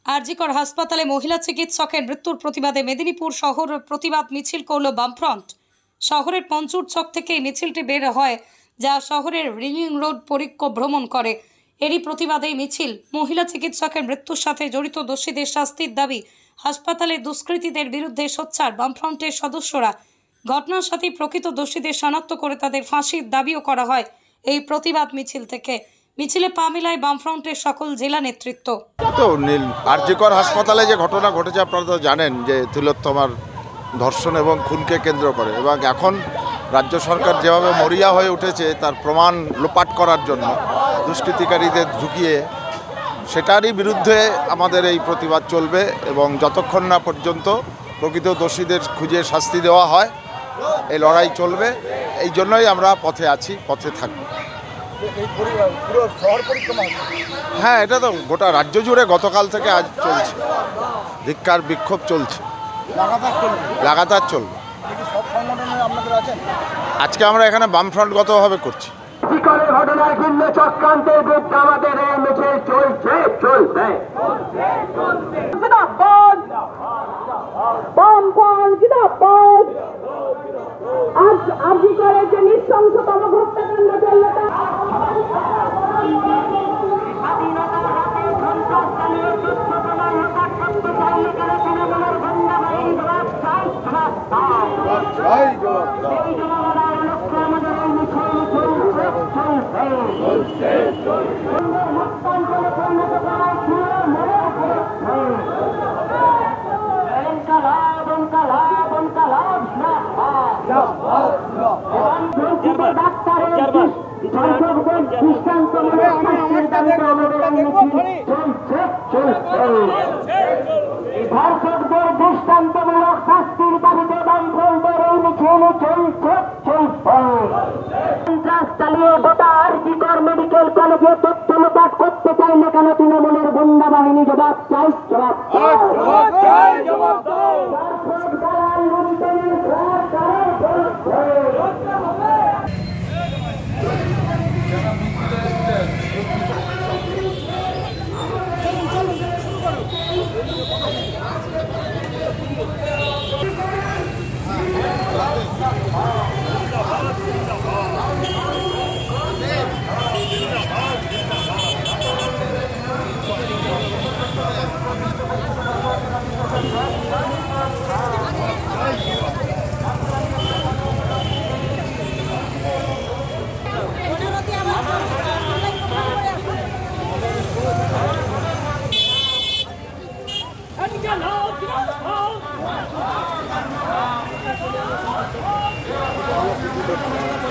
আরজিকর হাসপাতালে মহিলা চিকিৎসকের মৃত্যুর প্রতিবাদে মেদিনীপুর শহর প্রতিবাদ মিছিল করল বামফ্রন্ট। শহরের পঞ্চুর চক থেকে মিছিলটি বের হয়, যা শহরের রিলিং রোড পরিক্রমণ করে। এরই প্রতিবাদে মিছিল। মহিলা চিকিৎসকের মৃত্যুর সাথে জড়িত দোষীদের শাস্তির দাবি। হাসপাতালে দুষ্কৃতীদের বিরুদ্ধে সোচ্চার বামফ্রন্টের সদস্যরা। ঘটনার সাথে প্রকৃত দোষীদের শনাক্ত করে তাদের ফাঁসির দাবিও করা হয় এই প্রতিবাদ মিছিল থেকে। মিছিলে পা মেলায় বামফ্রন্টের সকল জেলা নেতৃত্ব। তো আরজিকর হাসপাতালে যে ঘটনা ঘটেছে আপনারা তো জানেন যে তিলোত্তমার ধর্ষণ এবং খুনকে কেন্দ্র করে, এবং এখন রাজ্য সরকার যেভাবে মরিয়া হয়ে উঠেছে তার প্রমাণ লোপাট করার জন্য দুষ্কৃতিকারীদের ঢুকিয়ে, সেটারই বিরুদ্ধে আমাদের এই প্রতিবাদ চলবে এবং যতক্ষণ না পর্যন্ত প্রকৃত দোষীদের খুঁজে শাস্তি দেওয়া হয় এই লড়াই চলবে। এই জন্যই আমরা পথে আছি, পথে থাকব। হ্যাঁ, এটা তো গোটা রাজ্য জুড়ে গতকাল থেকে আজ চলছে, ধিক্কার বিক্ষোভ চলছে, লাগাতার চলবে। আজকে আমরা এখানে বামফ্রন্টগতভাবে করছি। ঘটনার ভিন্ন চক্রান্তের বিরুদ্ধে আমাদের এই মিছিল চলছে, চলবে। আরজিকরের যে নৃশংসতম হত্যাকাণ্ড চলল, ধর্ষকদের দৃষ্টান্তমূলক শাস্তির দাবিতে বামফ্রন্টের এই মিছিল চলছে, চলবে। সন্ত্রাস চালিয়ে গোটা আরজিকর মেডিকেল কলেজে তথ্য লোপাট করতে চাইলে কেন তৃণমূলের গুন্ডা বাহিনী জবাব চাই, জবাব চাই, জবাব দাও। No!